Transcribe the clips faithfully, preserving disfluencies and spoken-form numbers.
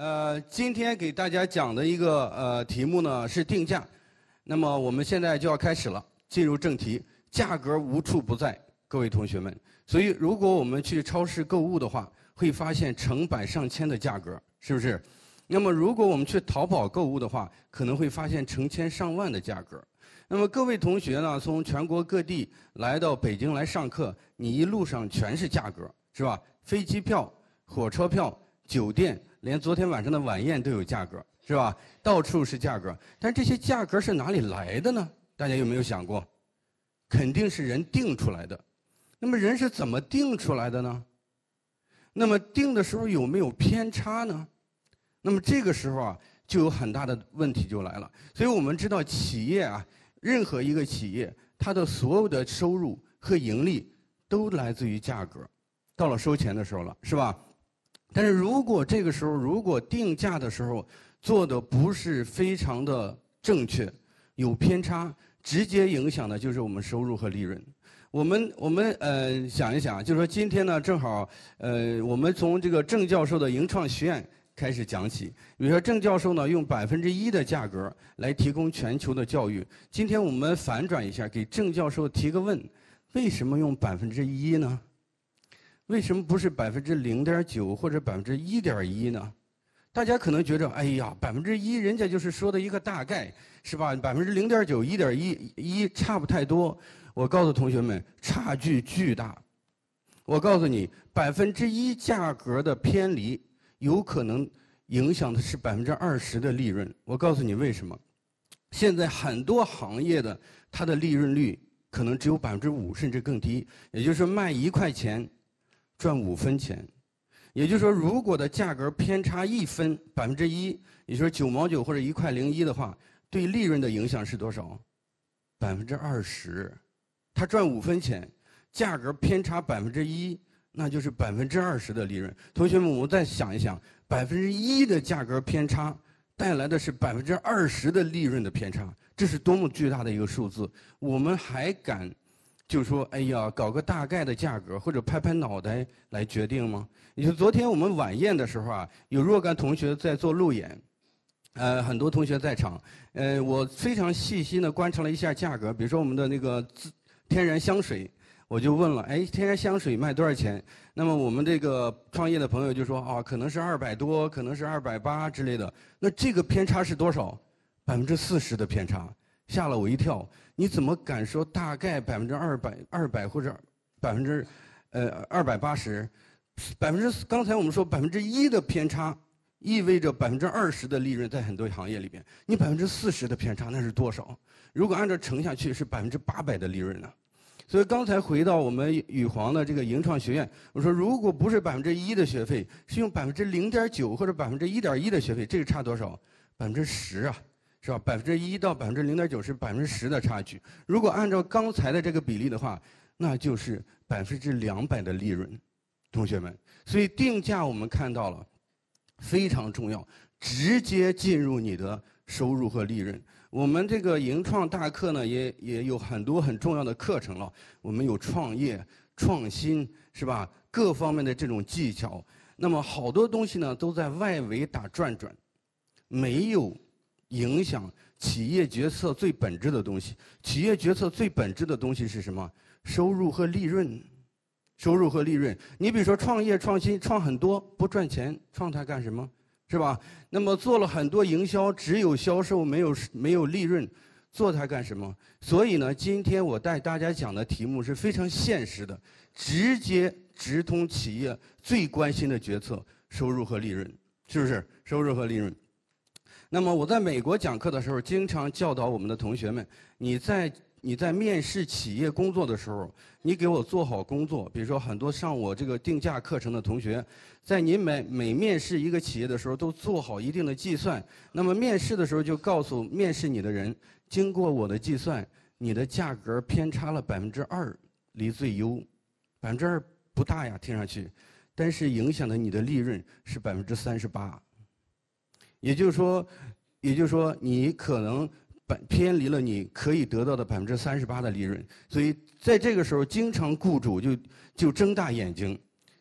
呃，今天给大家讲的一个呃题目呢是定价。那么我们现在就要开始了，进入正题。价格无处不在，各位同学们。所以，如果我们去超市购物的话，会发现成百上千的价格，是不是？那么，如果我们去淘宝购物的话，可能会发现成千上万的价格。那么，各位同学呢，从全国各地来到北京来上课，你一路上全是价格，是吧？飞机票、火车票、酒店，连昨天晚上的晚宴都有价格，是吧？到处是价格。但这些价格是哪里来的呢？大家有没有想过？肯定是人定出来的。那么人是怎么定出来的呢？那么定的时候有没有偏差呢？那么这个时候啊，就有很大的问题就来了。所以我们知道，企业啊，任何一个企业，它的所有的收入和盈利都来自于价格。到了收钱的时候了，是吧？但是如果这个时候，如果定价的时候做的不是非常的正确，有偏差，直接影响的就是我们收入和利润。我们我们呃想一想，就是说今天呢，正好呃我们从这个郑教授的盈创学院开始讲起。比如说郑教授呢，用百分之一的价格来提供全球的教育。今天我们反转一下，给郑教授提个问：为什么用百分之一呢？为什么不是百分之零点九或者百分之一点一呢？大家可能觉得，哎呀，百分之一，人家就是说的一个大概，是吧？百分之零点九、一点一一差不太多。我告诉同学们，差距巨大。我告诉你，百分之一价格的偏离，有可能影响的是百分之二十的利润。我告诉你为什么？现在很多行业的它的利润率可能只有百分之五，甚至更低。也就是说，卖一块钱，赚五分钱。也就是说，如果的价格偏差一分，百分之一，也就是九毛九或者一块零一的话，对利润的影响是多少？百分之二十。他赚五分钱，价格偏差百分之一，那就是百分之二十的利润。同学们，我们再想一想，百分之一的价格偏差带来的是百分之二十的利润的偏差，这是多么巨大的一个数字！我们还敢就说，哎呀，搞个大概的价格，或者拍拍脑袋来决定吗？你说昨天我们晚宴的时候啊，有若干同学在做路演，呃，很多同学在场，呃，我非常细心地观察了一下价格，比如说我们的那个自天然香水，我就问了，哎，天然香水卖多少钱？那么我们这个创业的朋友就说，啊，可能是二百多，可能是二百八之类的。那这个偏差是多少？百分之四十的偏差，吓了我一跳。你怎么敢说大概百分之二百、二百或者百分之呃二百八十？百分之刚才我们说百分之一的偏差，意味着百分之二十的利润在很多行业里边。你百分之四十的偏差那是多少？如果按照乘下去，是百分之八百的利润呢。所以刚才回到我们宇煌的这个盈创学院，我说如果不是百分之一的学费，是用百分之零点九或者百分之一点一的学费，这个差多少？百分之十啊，是吧？百分之一到百分之零点九是百分之十的差距。如果按照刚才的这个比例的话，那就是百分之两百的利润，同学们。所以定价我们看到了非常重要，直接进入你的收入和利润。我们这个盈创大课呢，也也有很多很重要的课程了。我们有创业、创新，是吧？各方面的这种技巧。那么好多东西呢，都在外围打转转，没有影响企业决策最本质的东西。企业决策最本质的东西是什么？收入和利润。收入和利润。你比如说创业、创新，创很多不赚钱，创它干什么？是吧？那么做了很多营销，只有销售没有没有利润，做它干什么？所以呢，今天我带大家讲的题目是非常现实的，直接直通企业最关心的决策：收入和利润，是不是？收入和利润。那么我在美国讲课的时候，经常教导我们的同学们：你在你在面试企业工作的时候，你给我做好工作。比如说，很多上我这个定价课程的同学，在您每每面试一个企业的时候，都做好一定的计算。那么面试的时候就告诉面试你的人，经过我的计算，你的价格偏差了百分之二，离最优。百分之二不大呀，听上去，但是影响的你的利润是百分之三十八。也就是说，也就是说，你可能偏离了你可以得到的百分之三十八的利润，所以在这个时候，经常雇主就就睁大眼睛，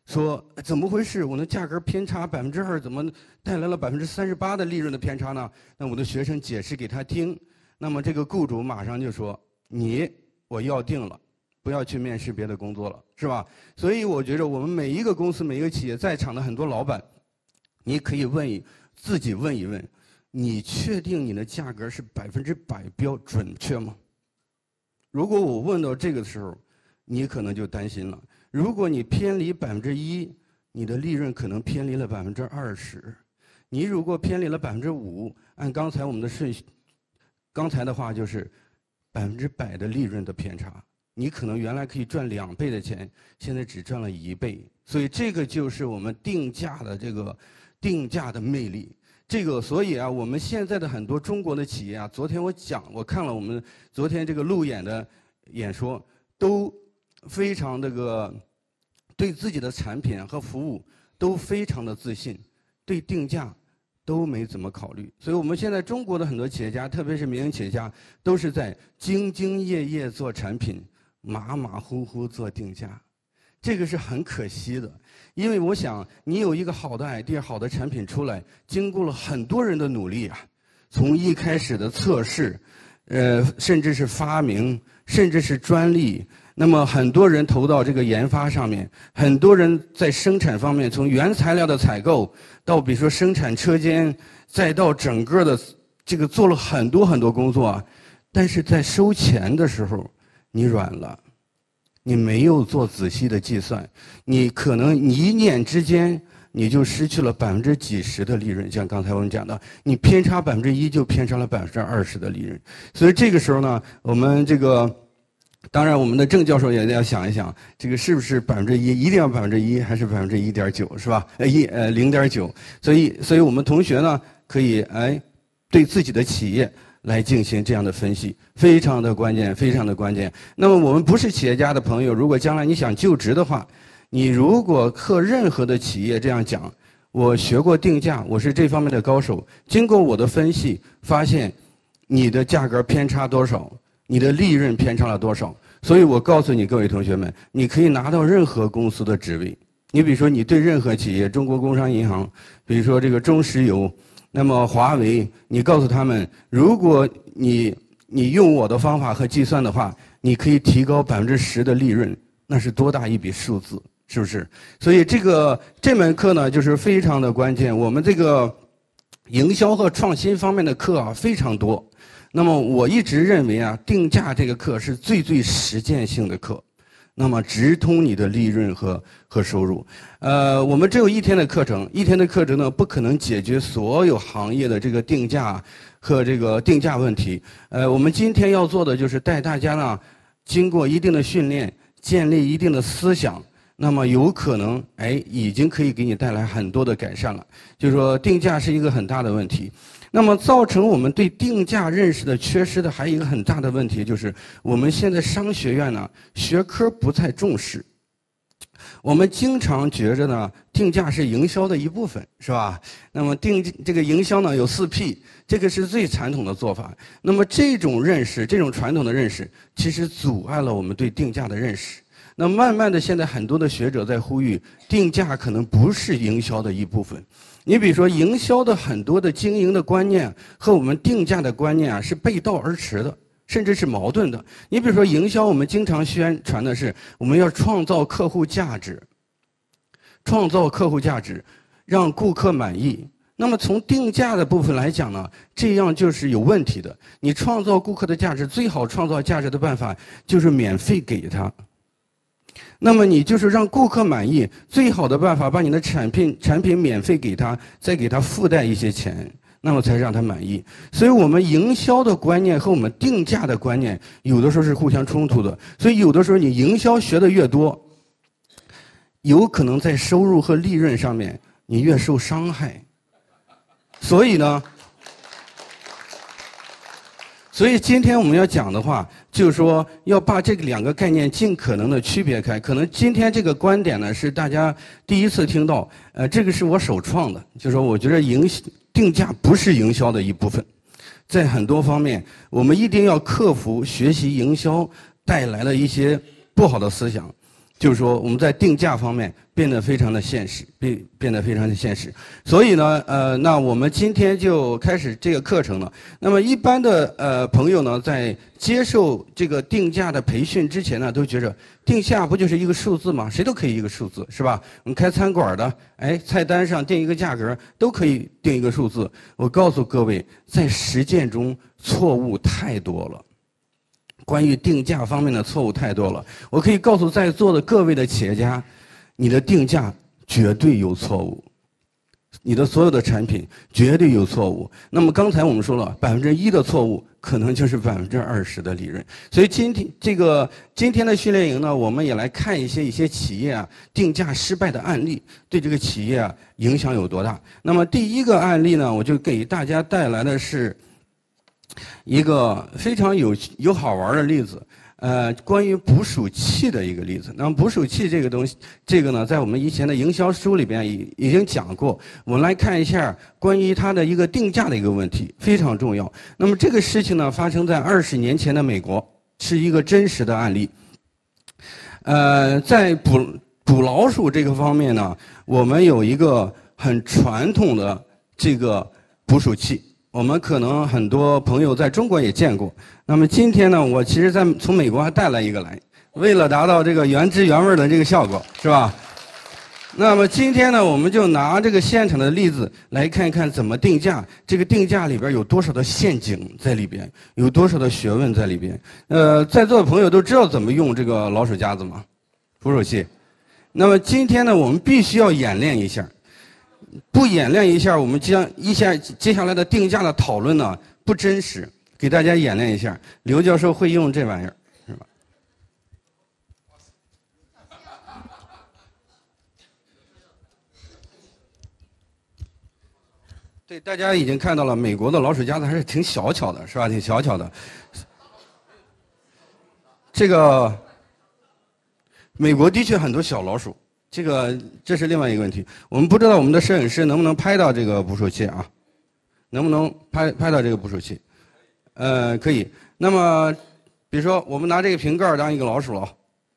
说怎么回事？我的价格偏差百分之二，怎么带来了百分之三十八的利润的偏差呢？那我的学生解释给他听，那么这个雇主马上就说：“你我要定了，不要去面试别的工作了，是吧？”所以我觉得我们每一个公司、每一个企业在场的很多老板，你可以问一自己问一问：你确定你的价格是百分之百标准确吗？如果我问到这个时候，你可能就担心了。如果你偏离百分之一，你的利润可能偏离了百分之二十。你如果偏离了百分之五，按刚才我们的顺序，刚才的话就是百分之百的利润的偏差。你可能原来可以赚两倍的钱，现在只赚了一倍。所以这个就是我们定价的这个定价的魅力。这个所以啊，我们现在的很多中国的企业啊，昨天我讲，我看了我们昨天这个路演的演说，都非常这个对自己的产品和服务都非常的自信，对定价都没怎么考虑。所以我们现在中国的很多企业家，特别是民营企业家，都是在兢兢业业做产品，马马虎虎做定价。这个是很可惜的，因为我想你有一个好的 idea、好的产品出来，经过了很多人的努力啊，从一开始的测试，呃，甚至是发明，甚至是专利。那么很多人投到这个研发上面，很多人在生产方面，从原材料的采购到比如说生产车间，再到整个的这个做了很多很多工作啊，但是在收钱的时候，你软了。你没有做仔细的计算，你可能一念之间你就失去了百分之几十的利润。像刚才我们讲的，你偏差百分之一就偏差了百分之二十的利润。所以这个时候呢，我们这个当然我们的郑教授也要想一想，这个是不是百分之一，一定要百分之一，还是百分之一点九，是吧？呃一呃零点九。所以所以我们同学呢，可以哎对自己的企业来进行这样的分析，非常的关键，非常的关键。那么我们不是企业家的朋友，如果将来你想就职的话，你如果和任何的企业这样讲，我学过定价，我是这方面的高手，经过我的分析，发现你的价格偏差多少，你的利润偏差了多少，所以我告诉你各位同学们，你可以拿到任何公司的职位。你比如说你对任何企业，中国工商银行，比如说这个中石油，那么华为，你告诉他们，如果你你用我的方法和计算的话，你可以提高百分之十的利润，那是多大一笔数字，是不是？所以这个这门课呢，就是非常的关键。我们这个营销和创新方面的课啊非常多。那么我一直认为啊，定价这个课是最最实践性的课。那么直通你的利润和和收入，呃，我们只有一天的课程，一天的课程呢不可能解决所有行业的这个定价和这个定价问题。呃，我们今天要做的就是带大家呢，经过一定的训练，建立一定的思想，那么有可能哎已经可以给你带来很多的改善了。就是说定价是一个很大的问题。那么造成我们对定价认识的缺失的还有一个很大的问题，就是我们现在商学院呢学科不太重视。我们经常觉着呢，定价是营销的一部分，是吧？那么定这个营销呢有四 P， 这个是最传统的做法。那么这种认识，这种传统的认识，其实阻碍了我们对定价的认识。那慢慢的，现在很多的学者在呼吁，定价可能不是营销的一部分。你比如说，营销的很多的经营的观念和我们定价的观念啊是背道而驰的，甚至是矛盾的。你比如说，营销我们经常宣传的是我们要创造客户价值，创造客户价值，让顾客满意。那么从定价的部分来讲呢，这样就是有问题的。你创造顾客的价值，最好创造价值的办法就是免费给他。那么你就是让顾客满意，最好的办法把你的产品产品免费给他，再给他附带一些钱，那么才让他满意。所以我们营销的观念和我们定价的观念有的时候是互相冲突的。所以有的时候你营销学的越多，有可能在收入和利润上面你越受伤害。所以呢，所以今天我们要讲的话，就是说要把这个两个概念尽可能的区别开。可能今天这个观点呢是大家第一次听到，呃，这个是我首创的，就是说我觉得营定价不是营销的一部分，在很多方面我们一定要克服学习营销带来的一些不好的思想。 就是说我们在定价方面变得非常的现实，变变得非常的现实。所以呢，呃，那我们今天就开始这个课程了。那么一般的呃朋友呢，在接受这个定价的培训之前呢，都觉着定价不就是一个数字吗？谁都可以一个数字，是吧？我们开餐馆的，哎，菜单上定一个价格都可以定一个数字。我告诉各位，在实践中错误太多了。关于定价方面的错误太多了，我可以告诉在座的各位的企业家，你的定价绝对有错误，你的所有的产品绝对有错误。那么刚才我们说了，百分之一的错误可能就是百分之二十的利润。所以今天这个今天的训练营呢，我们也来看一些一些企业啊定价失败的案例，对这个企业啊影响有多大。那么第一个案例呢，我就给大家带来的是一个非常有有好玩的例子，呃，关于捕鼠器的一个例子。那么捕鼠器这个东西，这个呢，在我们以前的营销书里边已已经讲过。我们来看一下关于它的一个定价的一个问题，非常重要。那么这个事情呢，发生在二十年前的美国，是一个真实的案例。呃，在捕捕老鼠这个方面呢，我们有一个很传统的这个捕鼠器。我们可能很多朋友在中国也见过。那么今天呢，我其实在从美国还带来一个来，为了达到这个原汁原味的这个效果，是吧？那么今天呢，我们就拿这个现场的例子来看一看怎么定价。这个定价里边有多少的陷阱在里边，有多少的学问在里边。呃，在座的朋友都知道怎么用这个老鼠夹子吗？捕鼠器。那么今天呢，我们必须要演练一下。不演练一下，我们将一下接下来的定价的讨论呢不真实。给大家演练一下，刘教授会用这玩意儿，是吧？对，大家已经看到了，美国的老鼠夹子还是挺小巧的，是吧？挺小巧的。这个美国的确很多小老鼠。这个这是另外一个问题，我们不知道我们的摄影师能不能拍到这个捕鼠器啊？能不能拍拍到这个捕鼠器？呃，可以。那么，比如说我们拿这个瓶盖当一个老鼠了，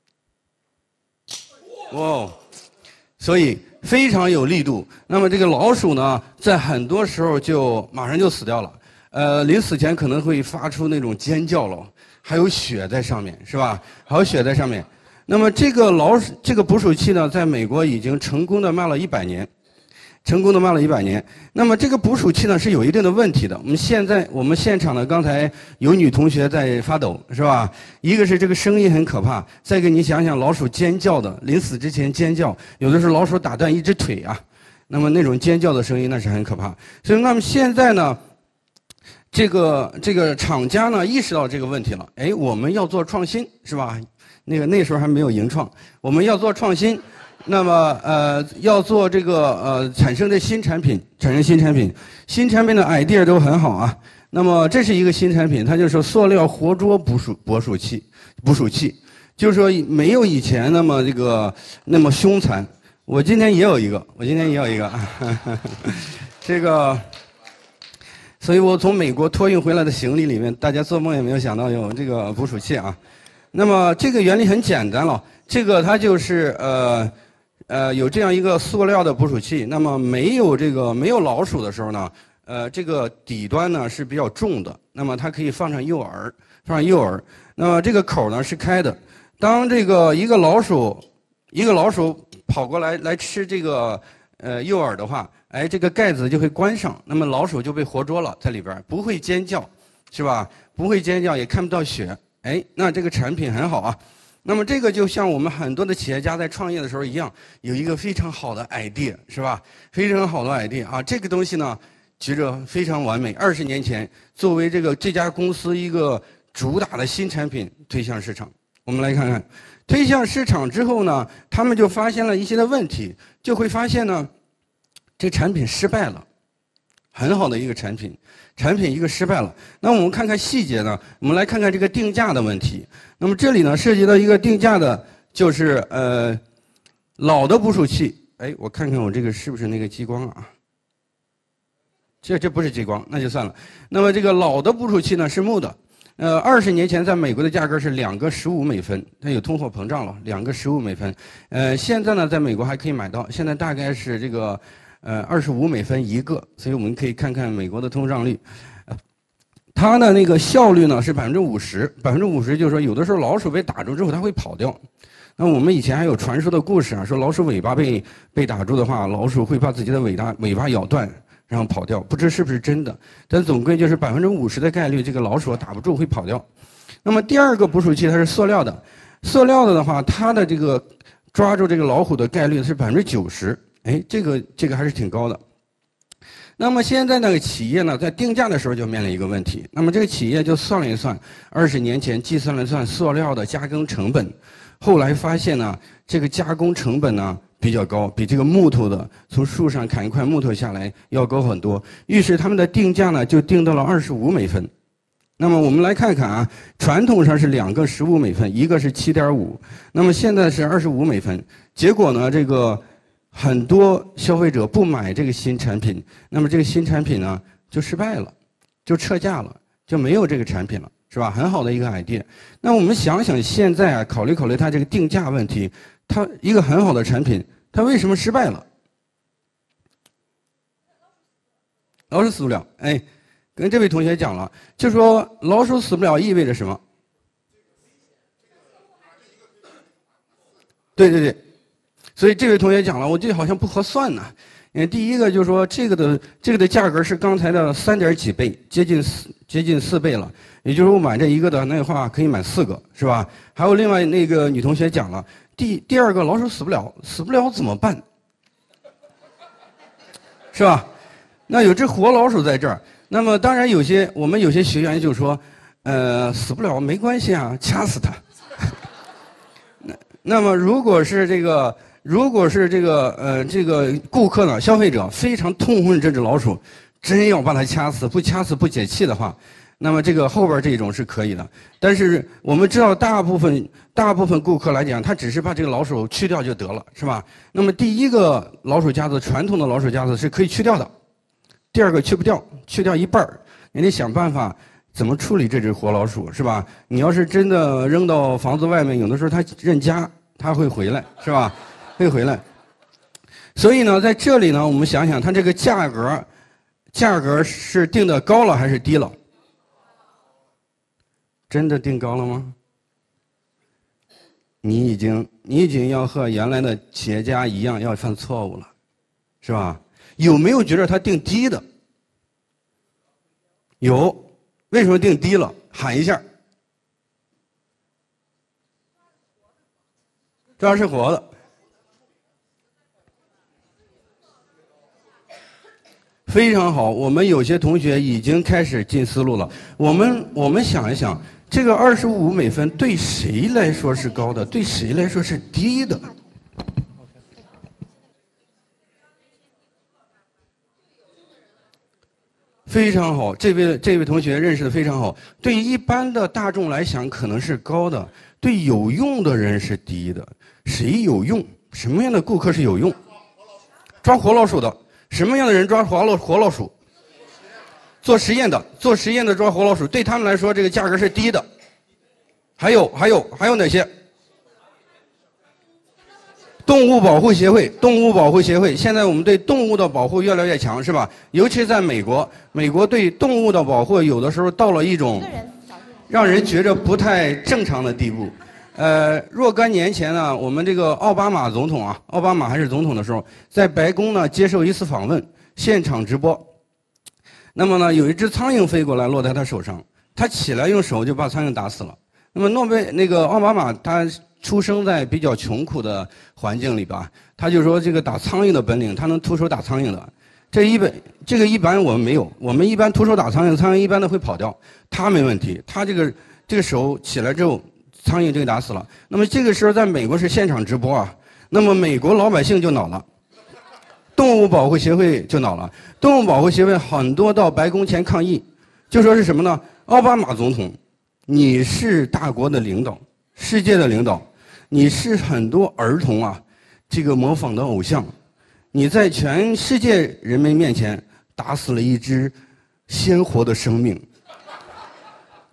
哇，所以非常有力度。那么这个老鼠呢，在很多时候就马上就死掉了。呃，临死前可能会发出那种尖叫了，还有血在上面，是吧？还有血在上面。那么这个老鼠这个捕鼠器呢，在美国已经成功的卖了一百年，成功的卖了一百年。那么这个捕鼠器呢是有一定的问题的。我们现在我们现场呢，刚才有女同学在发抖，是吧？一个是这个声音很可怕，再给你想想老鼠尖叫的，临死之前尖叫，有的时候老鼠打断一只腿啊，那么那种尖叫的声音那是很可怕。所以那么现在呢，这个这个厂家呢意识到这个问题了，哎，我们要做创新，是吧？那个那时候还没有盈创，我们要做创新，那么呃要做这个呃产生这新产品，产生新产品，新产品的 idea 都很好啊。那么这是一个新产品，它就是塑料活捉捕鼠捕鼠器，捕鼠器，就是说没有以前那么这个那么凶残。我今天也有一个，我今天也有一个，这个。所以我从美国托运回来的行李里面，大家做梦也没有想到有这个捕鼠器啊。那么这个原理很简单了，这个它就是呃呃有这样一个塑料的捕鼠器，那么没有这个没有老鼠的时候呢，呃这个底端呢是比较重的，那么它可以放上诱饵，放上诱饵，那么这个口呢是开的，当这个一个老鼠一个老鼠跑过来来吃这个呃诱饵的话，哎这个盖子就会关上，那么老鼠就被活捉了，在里边不会尖叫，是吧？不会尖叫，也看不到血。哎，那这个产品很好啊。那么这个就像我们很多的企业家在创业的时候一样，有一个非常好的 idea， 是吧？非常好的 idea 啊，这个东西呢，觉着非常完美。二十年前，作为这个这家公司一个主打的新产品推向市场，我们来看看，推向市场之后呢，他们就发现了一些的问题，就会发现呢，这产品失败了。很好的一个产品，产品一个失败了。那我们看看细节呢？我们来看看这个定价的问题。那么这里呢，涉及到一个定价的，就是呃，老的捕鼠器。哎，我看看我这个是不是那个激光啊？这这不是激光，那就算了。那么这个老的捕鼠器呢是木的， 呃，二十年前在美国的价格是两个十五美分，它有通货膨胀了，两个十五美分。呃，现在呢，在美国还可以买到，现在大概是这个呃二十五美分一个，所以我们可以看看美国的通胀率。呃、它的那个效率呢是百分之五十，百分之五十就是说有的时候老鼠被打住之后它会跑掉。那我们以前还有传说的故事啊，说老鼠尾巴被被打住的话，老鼠会把自己的尾巴尾巴咬断。然后跑掉，不知是不是真的，但总归就是百分之五十的概率，这个老鼠打不住会跑掉。那么第二个捕鼠器它是塑料的，塑料的的话，它的这个抓住这个老虎的概率是百分之九十，哎，这个这个还是挺高的。那么现在那个企业呢，在定价的时候就面临一个问题，那么这个企业就算了一算，二十年前计算了算塑料的加工成本，后来发现呢，这个加工成本呢。比较高，比这个木头的从树上砍一块木头下来要高很多，于是他们的定价呢就定到了二十五美分。那么我们来看看啊，传统上是两个十五美分，一个是七点五，那么现在是二十五美分。结果呢，这个很多消费者不买这个新产品，那么这个新产品呢就失败了，就撤价了，就没有这个产品了，是吧？很好的一个 idea。那我们想想现在啊，考虑考虑它这个定价问题，它一个很好的产品。他为什么失败了？老鼠死不了。哎，跟这位同学讲了，就说老鼠死不了意味着什么？对对对，所以这位同学讲了，我这好像不合算呢。嗯，第一个就是说这个的这个的价格是刚才的三点几倍，接近四接近四倍了。也就是我买这一个的那话可以买四个，是吧？还有另外那个女同学讲了。第第二个老鼠死不了，死不了怎么办？是吧？那有只活老鼠在这儿，那么当然有些我们有些学员就说，呃，死不了没关系啊，掐死它。那那么如果是这个，如果是这个呃这个顾客呢，消费者非常痛恨这只老鼠，真要把它掐死，不掐死不解气的话。那么这个后边这种是可以的，但是我们知道大部分大部分顾客来讲，他只是把这个老鼠去掉就得了，是吧？那么第一个老鼠夹子，传统的老鼠夹子是可以去掉的，第二个去不掉，去掉一半儿，你得想办法怎么处理这只活老鼠，是吧？你要是真的扔到房子外面，有的时候它认家，它会回来，是吧？会回来。所以呢，在这里呢，我们想想它这个价格，价格是定的高了还是低了？真的定高了吗？你已经你已经要和原来的企业家一样要犯错误了，是吧？有没有觉得他定低的？有，为什么定低了？喊一下。抓是活的。非常好，我们有些同学已经开始进思路了。我们我们想一想。这个二十五美分对谁来说是高的？对谁来说是低的？非常好，这位这位同学认识的非常好。对于一般的大众来讲，可能是高的；对有用的人是低的。谁有用？什么样的顾客是有用？抓活老鼠的。什么样的人抓活老活老鼠？做实验的，做实验的抓活老鼠，对他们来说这个价格是低的。还有还有还有哪些？动物保护协会，动物保护协会，现在我们对动物的保护越来越强，是吧？尤其在美国，美国对动物的保护有的时候到了一种让人觉着不太正常的地步。呃，若干年前呢，我们这个奥巴马总统啊，奥巴马还是总统的时候，在白宫呢接受一次访问，现场直播。那么呢，有一只苍蝇飞过来，落在他手上，他起来用手就把苍蝇打死了。那么诺贝那个奥巴马他出生在比较穷苦的环境里吧，他就说这个打苍蝇的本领，他能徒手打苍蝇的。这一般这个一般我们没有，我们一般徒手打苍蝇，苍蝇一般都会跑掉，他没问题，他这个这个手起来之后，苍蝇就给打死了。那么这个时候在美国是现场直播啊，那么美国老百姓就恼了。动物保护协会就恼了，动物保护协会很多到白宫前抗议，就说是什么呢？奥巴马总统，你是大国的领导，世界的领导，你是很多儿童啊这个模仿的偶像，你在全世界人民面前打死了一只鲜活的生命，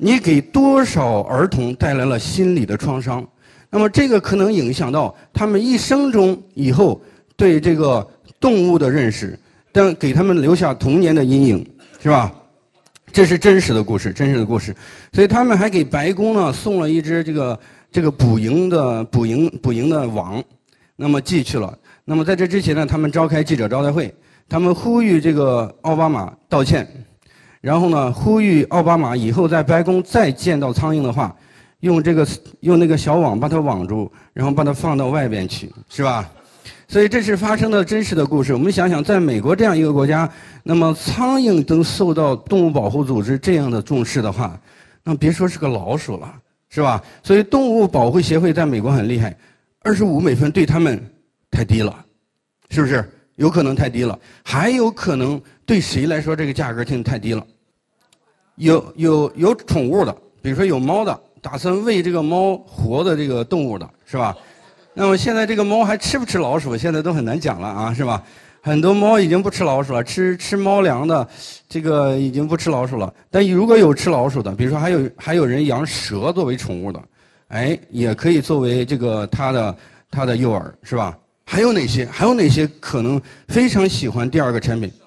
你给多少儿童带来了心理的创伤？那么这个可能影响到他们一生中以后对这个动物的认识，但给他们留下童年的阴影，是吧？这是真实的故事，真实的故事。所以他们还给白宫呢送了一只这个这个捕蝇的捕蝇捕蝇的网，那么寄去了。那么在这之前呢，他们召开记者招待会，他们呼吁这个奥巴马道歉，然后呢呼吁奥巴马以后在白宫再见到苍蝇的话，用这个用那个小网把它网住，然后把它放到外边去，是吧？所以这是发生的真实的故事。我们想想，在美国这样一个国家，那么苍蝇都受到动物保护组织这样的重视的话，那别说是个老鼠了，是吧？所以动物保护协会在美国很厉害，二十五美分对他们太低了，是不是？有可能太低了，还有可能对谁来说这个价格挺太低了？有有有宠物的，比如说有猫的，打算喂这个猫活的这个动物的，是吧？那么现在这个猫还吃不吃老鼠？现在都很难讲了啊，是吧？很多猫已经不吃老鼠了，吃吃猫粮的，这个已经不吃老鼠了。但如果有吃老鼠的，比如说还有还有人养蛇作为宠物的，哎，也可以作为这个它的它的诱饵，是吧？还有哪些？还有哪些可能非常喜欢第二个产品？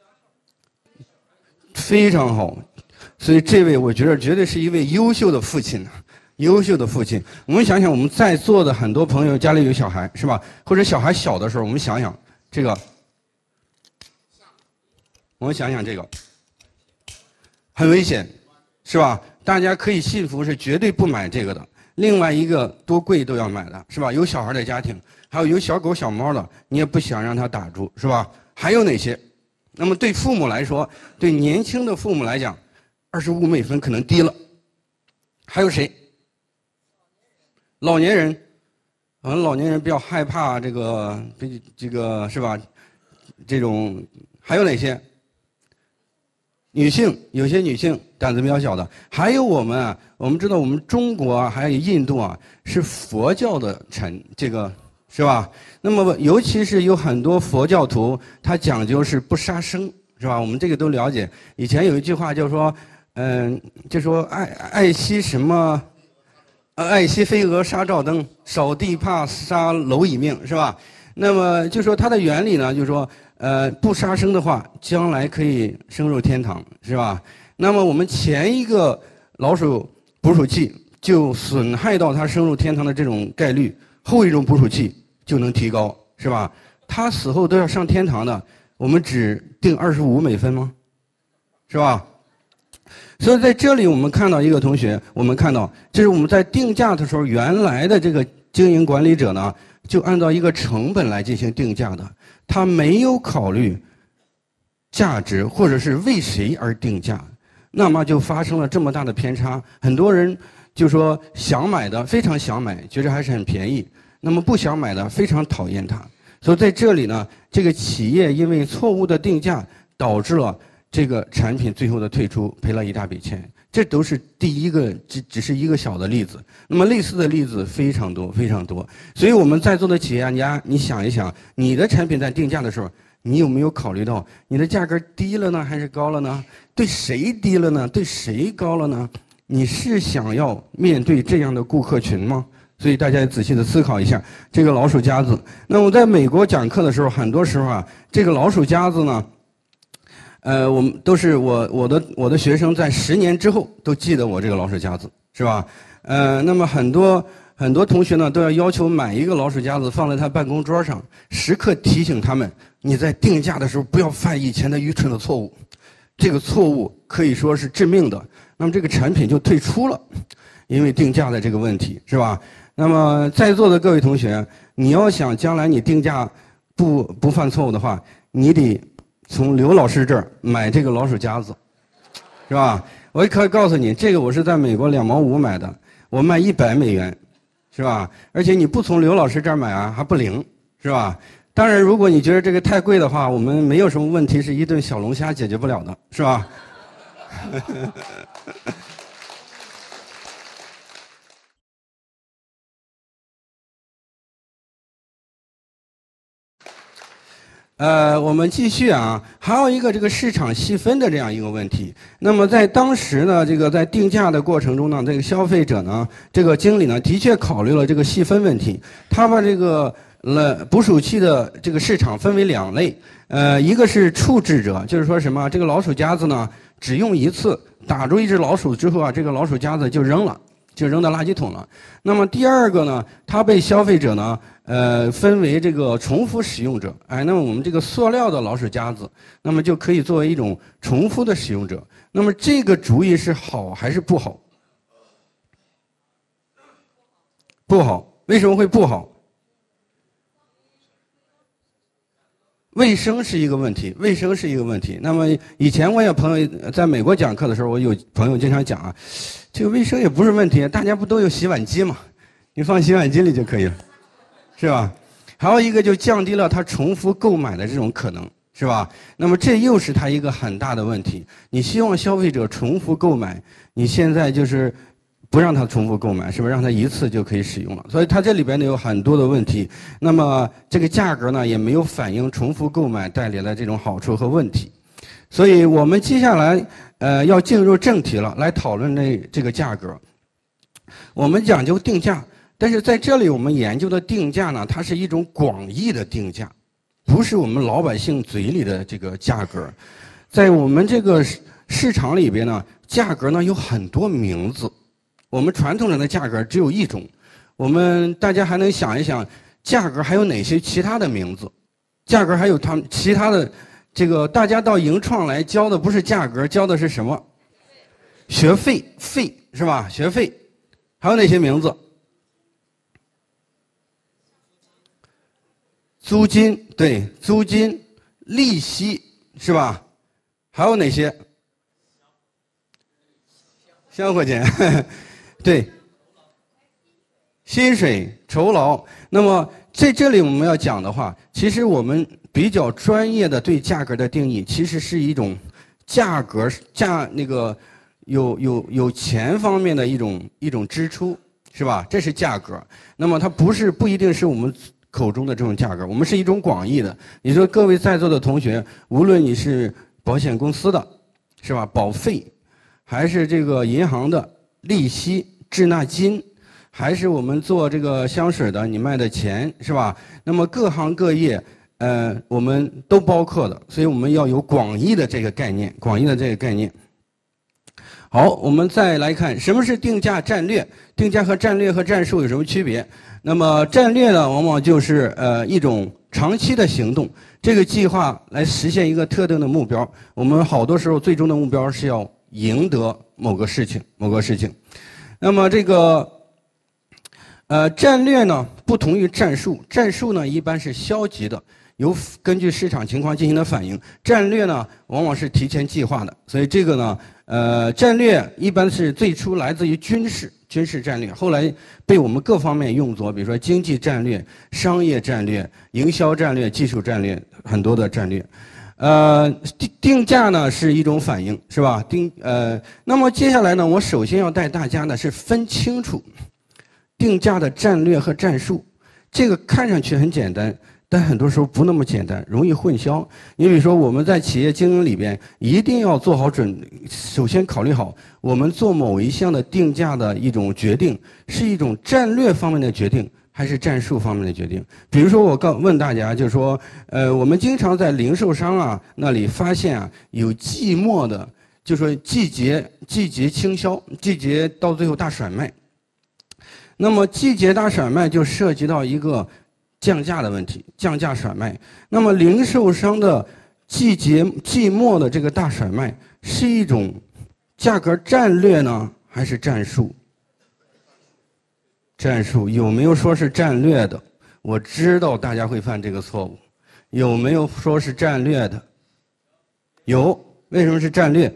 非常好，所以这位我觉得绝对是一位优秀的父亲。优秀的父亲，我们想想我们在座的很多朋友家里有小孩，是吧？或者小孩小的时候，我们想想这个，我们想想这个，很危险，是吧？大家可以信服是绝对不买这个的。另外一个多贵都要买的，是吧？有小孩的家庭，还有有小狗小猫的，你也不想让它打住，是吧？还有哪些？那么对父母来说，对年轻的父母来讲，二十五美分可能低了。还有谁？老年人，可能老年人比较害怕这个，这这个是吧？这种还有哪些？女性，有些女性胆子比较小的，还有我们啊，我们知道我们中国啊，还有印度啊，是佛教的产，这个是吧？那么尤其是有很多佛教徒，他讲究是不杀生，是吧？我们这个都了解。以前有一句话就说，嗯、呃，就说爱爱惜什么？呃，爱惜飞蛾杀照灯，扫地怕杀蝼蚁命，是吧？那么就说它的原理呢，就是说，呃，不杀生的话，将来可以升入天堂，是吧？那么我们前一个老鼠捕鼠器就损害到它升入天堂的这种概率，后一种捕鼠器就能提高，是吧？它死后都要上天堂的，我们只定二十五美分吗？是吧？所以在这里，我们看到一个同学，我们看到，这是我们在定价的时候，原来的这个经营管理者呢，就按照一个成本来进行定价的，他没有考虑价值或者是为谁而定价，那么就发生了这么大的偏差。很多人就说想买的非常想买，觉得还是很便宜；那么不想买的非常讨厌它。所以在这里呢，这个企业因为错误的定价，导致了这个产品最后的退出，赔了一大笔钱。这都是第一个，只只是一个小的例子。那么类似的例子非常多，非常多。所以我们在座的企业家，你想一想，你的产品在定价的时候，你有没有考虑到你的价格低了呢，还是高了呢？对谁低了呢？对谁高了呢？你是想要面对这样的顾客群吗？所以大家仔细的思考一下这个老鼠夹子。那我在美国讲课的时候，很多时候啊，这个老鼠夹子呢，呃，我们都是我我的我的学生在十年之后都记得我这个老鼠夹子，是吧？呃，那么很多很多同学呢都要要求买一个老鼠夹子放在他办公桌上，时刻提醒他们，你在定价的时候不要犯以前的愚蠢的错误，这个错误可以说是致命的。那么这个产品就退出了，因为定价的这个问题，是吧？那么在座的各位同学，你要想将来你定价不不犯错误的话，你得从刘老师这儿买这个老鼠夹子，是吧？我也可以告诉你，这个我是在美国两毛五买的，我卖一百美元，是吧？而且你不从刘老师这儿买啊，还不灵，是吧？当然，如果你觉得这个太贵的话，我们没有什么问题，是一顿小龙虾解决不了的，是吧？ 呃，我们继续啊，还有一个这个市场细分的这样一个问题。那么在当时呢，这个在定价的过程中呢，这个消费者呢，这个经理呢，的确考虑了这个细分问题。他把这个了捕鼠器的这个市场分为两类，呃，一个是处置者，就是说什么，这个老鼠夹子呢，只用一次，打住一只老鼠之后啊，这个老鼠夹子就扔了。就扔到垃圾桶了。那么第二个呢，它被消费者呢，呃，分为这个重复使用者。哎，那么我们这个塑料的老鼠夹子，那么就可以作为一种重复的使用者。那么这个主意是好还是不好？不好。为什么会不好？卫生是一个问题，卫生是一个问题。那么以前我有朋友在美国讲课的时候，我有朋友经常讲啊，这个卫生也不是问题，大家不都有洗碗机吗？你放洗碗机里就可以了，是吧？还有一个就降低了他重复购买的这种可能，是吧？那么这又是他一个很大的问题。你希望消费者重复购买，你现在就是不让他重复购买，是不是让他一次就可以使用了？所以它这里边呢有很多的问题。那么这个价格呢也没有反映重复购买带来的这种好处和问题。所以我们接下来呃要进入正题了，来讨论这这个价格。我们讲究定价，但是在这里我们研究的定价呢，它是一种广义的定价，不是我们老百姓嘴里的这个价格。在我们这个市场里边呢，价格呢有很多名字。我们传统上的价格只有一种，我们大家还能想一想，价格还有哪些其他的名字？价格还有他们其他的，这个大家到盈创来交的不是价格，交的是什么？学费，费是吧？学费，还有哪些名字？租金，对，租金，利息是吧？还有哪些？香火钱。对，薪水、酬劳。那么在这里我们要讲的话，其实我们比较专业的对价格的定义，其实是一种价格价那个有有有钱方面的一种一种支出，是吧？这是价格。那么它不是不一定是我们口中的这种价格，我们是一种广义的。你说各位在座的同学，无论你是保险公司的，是吧？保费，还是这个银行的利息。滞纳金，还是我们做这个香水的，你卖的钱是吧？那么各行各业，呃，我们都包括的，所以我们要有广义的这个概念，广义的这个概念。好，我们再来看什么是定价战略，定价和战略和战术有什么区别？那么战略呢，往往就是呃一种长期的行动，这个计划来实现一个特定的目标。我们好多时候最终的目标是要赢得某个事情，某个事情。那么这个，呃，战略呢不同于战术，战术呢一般是消极的，由根据市场情况进行的反应；战略呢往往是提前计划的。所以这个呢，呃，战略一般是最初来自于军事军事战略，后来被我们各方面用作，比如说经济战略、商业战略、营销战略、技术战略，很多的战略。呃，定定价呢是一种反应，是吧？定呃，那么接下来呢，我首先要带大家呢是分清楚定价的战略和战术。这个看上去很简单，但很多时候不那么简单，容易混淆。你比如说，我们在企业经营里边一定要做好准，首先考虑好，我们做某一项的定价的一种决定，是一种战略方面的决定。还是战术方面的决定。比如说，我告问大家，就是说，呃，我们经常在零售商啊那里发现啊，有季末的，就说季节季节倾销，季节到最后大甩卖。那么季节大甩卖就涉及到一个降价的问题，降价甩卖。那么零售商的季节季末的这个大甩卖是一种价格战略呢，还是战术？战术有没有说是战略的？我知道大家会犯这个错误。有没有说是战略的？有。为什么是战略？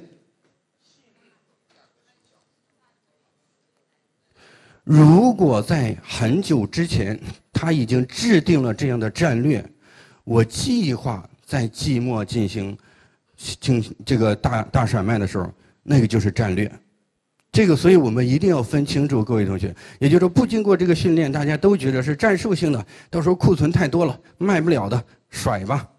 如果在很久之前他已经制定了这样的战略，我计划在季末进行进这个大大甩卖的时候，那个就是战略。这个，所以我们一定要分清楚，各位同学。也就是说，不经过这个训练，大家都觉得是战术性的，到时候库存太多了，卖不了的，甩吧。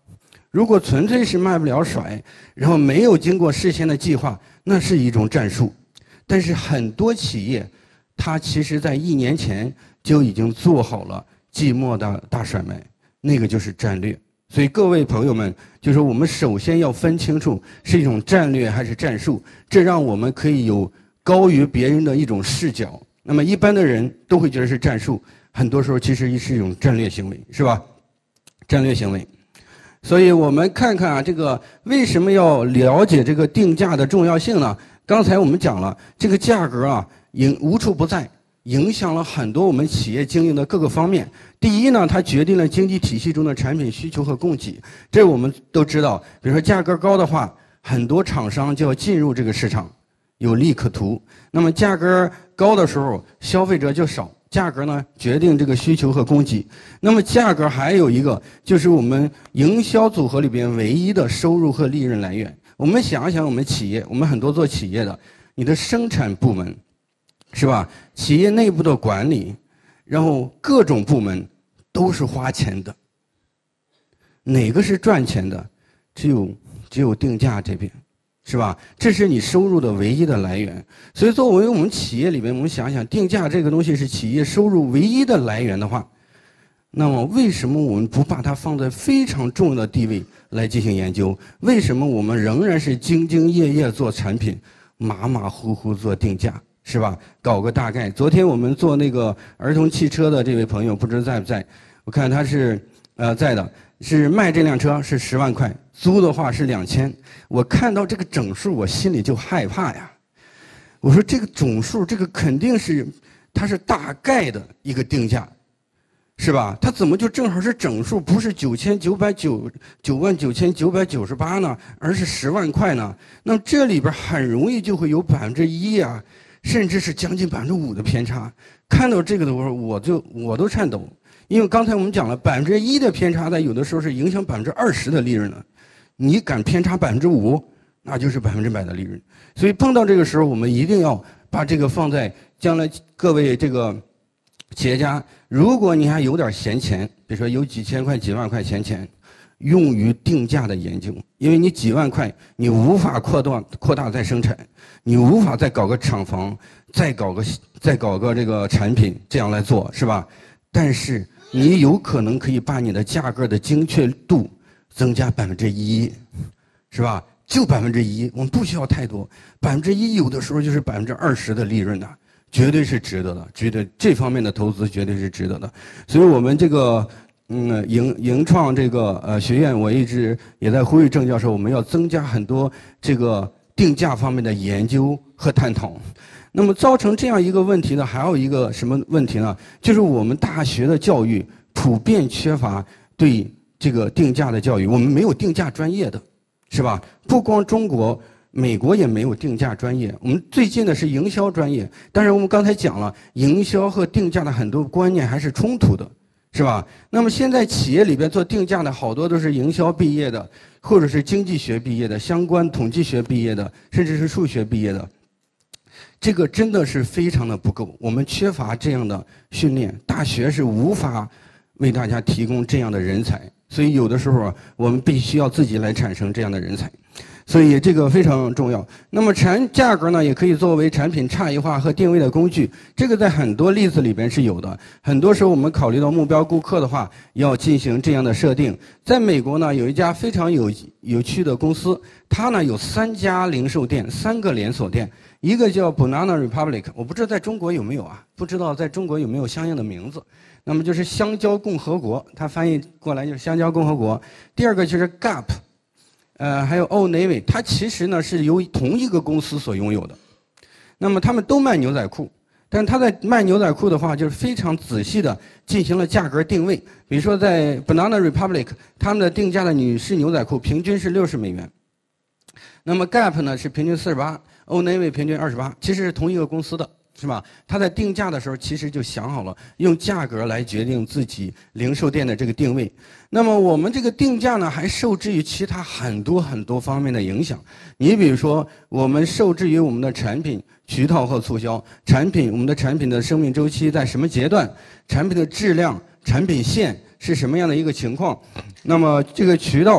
如果纯粹是卖不了甩，然后没有经过事先的计划，那是一种战术。但是很多企业，它其实在一年前就已经做好了季末的大甩卖，那个就是战略。所以各位朋友们，就是我们首先要分清楚是一种战略还是战术，这让我们可以有高于别人的一种视角。那么一般的人都会觉得是战术，很多时候其实是一种战略行为，是吧？战略行为。所以我们看看啊，这个为什么要了解这个定价的重要性呢？刚才我们讲了，这个价格啊，影无处不在，影响了很多我们企业经营的各个方面。第一呢，它决定了经济体系中的产品需求和供给，这我们都知道。比如说价格高的话，很多厂商就要进入这个市场，有利可图。那么价格高的时候，消费者就少。价格呢，决定这个需求和供给。那么价格还有一个，就是我们营销组合里边唯一的收入和利润来源。我们想一想，我们企业，我们很多做企业的，你的生产部门，是吧？企业内部的管理，然后各种部门都是花钱的。哪个是赚钱的？只有只有定价这边。是吧？这是你收入的唯一的来源。所以作为我们企业里面，我们想想，定价这个东西是企业收入唯一的来源的话，那么为什么我们不把它放在非常重要的地位来进行研究？为什么我们仍然是兢兢业业做产品，马马虎虎做定价？是吧？搞个大概。昨天我们做那个儿童汽车的这位朋友，不知道在不在？我看他是呃在的，是卖这辆车是十万块，租的话是两千。我看到这个整数，我心里就害怕呀。我说这个总数，这个肯定是它是大概的一个定价，是吧？它怎么就正好是整数，不是九千九百九九万九千九百九十八呢，而是十万块呢？那么这里边很容易就会有百分之一啊，甚至是将近百分之五的偏差。看到这个的时候，我就我都颤抖，因为刚才我们讲了，百分之一的偏差，在有的时候是影响百分之二十的利润的。你敢偏差百分之五，那就是百分之百的利润。所以碰到这个时候，我们一定要把这个放在将来各位这个企业家，如果你还有点闲钱，比如说有几千块、几万块闲钱，用于定价的研究，因为你几万块，你无法扩大扩大再生产，你无法再搞个厂房，再搞个再搞个这个产品这样来做，是吧？但是你有可能可以把你的价格的精确度增加百分之一，是吧？就百分之一，我们不需要太多。百分之一有的时候就是百分之二十的利润的，绝对是值得的，绝对这方面的投资绝对是值得的。所以我们这个嗯盈盈创这个呃学院，我一直也在呼吁郑教授，我们要增加很多这个定价方面的研究和探讨。那么造成这样一个问题呢，还有一个什么问题呢？就是我们大学的教育普遍缺乏对这个定价的教育，我们没有定价专业的，是吧？不光中国，美国也没有定价专业。我们最近的是营销专业，但是我们刚才讲了，营销和定价的很多观念还是冲突的，是吧？那么现在企业里边做定价的好多都是营销毕业的，或者是经济学毕业的，相关统计学毕业的，甚至是数学毕业的。这个真的是非常的不够，我们缺乏这样的训练，大学是无法为大家提供这样的人才。所以有的时候啊，我们必须要自己来产生这样的人才，所以这个非常重要。那么产价格呢，也可以作为产品差异化和定位的工具，这个在很多例子里边是有的。很多时候我们考虑到目标顾客的话，要进行这样的设定。在美国呢，有一家非常有有趣的公司，它呢有三家零售店，三个连锁店，一个叫 Banana Republic， 我不知道在中国有没有啊？不知道在中国有没有相应的名字。那么就是香蕉共和国，它翻译过来就是香蕉共和国。第二个就是 Gap， 呃，还有 Old Navy， 它其实呢是由同一个公司所拥有的。那么他们都卖牛仔裤，但是他在卖牛仔裤的话，就是非常仔细的进行了价格定位。比如说在 Banana Republic， 他们的定价的女士牛仔裤平均是六十美元，那么 Gap 呢是平均四十八 ，Old Navy 平均二十八，其实是同一个公司的。是吧？他在定价的时候，其实就想好了用价格来决定自己零售店的这个定位。那么我们这个定价呢，还受制于其他很多很多方面的影响。你比如说，我们受制于我们的产品渠道和促销，产品我们的产品的生命周期在什么阶段，产品的质量、产品线是什么样的一个情况。那么这个渠道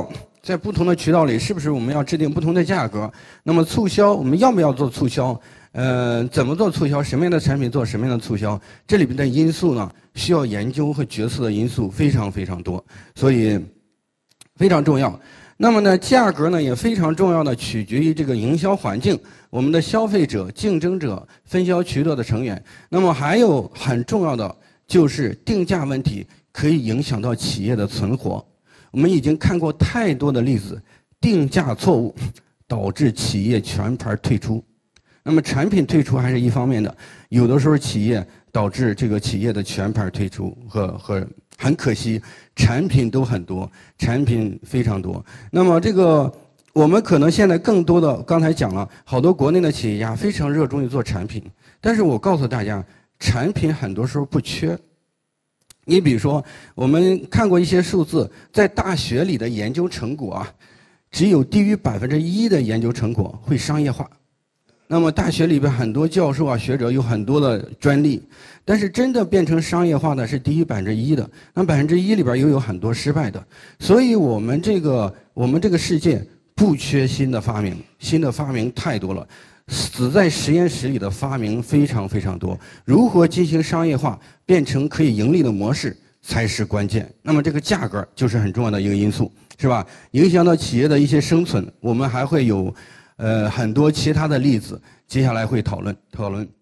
在不同的渠道里，是不是我们要制定不同的价格？那么促销，我们要不要做促销？呃，怎么做促销？什么样的产品做什么样的促销？这里边的因素呢，需要研究和决策的因素非常非常多，所以非常重要。那么呢，价格呢也非常重要的取决于这个营销环境，我们的消费者、竞争者、分销渠道的成员。那么还有很重要的就是定价问题，可以影响到企业的存活。我们已经看过太多的例子，定价错误导致企业全盘退出。那么产品退出还是一方面的，有的时候企业导致这个企业的全盘退出和和很可惜，产品都很多，产品非常多。那么这个我们可能现在更多的，刚才讲了，好多国内的企业家非常热衷于做产品，但是我告诉大家，产品很多时候不缺。你比如说，我们看过一些数字，在大学里的研究成果啊，只有低于百分之一的研究成果会商业化。那么大学里边很多教授啊、学者有很多的专利，但是真的变成商业化的是低于百分之一的。那百分之一里边又有很多失败的，所以我们这个我们这个世界不缺新的发明，新的发明太多了。死在实验室里的发明非常非常多，如何进行商业化，变成可以盈利的模式才是关键。那么这个价格就是很重要的一个因素，是吧？影响到企业的一些生存，我们还会有，呃，很多其他的例子，接下来会讨论讨论。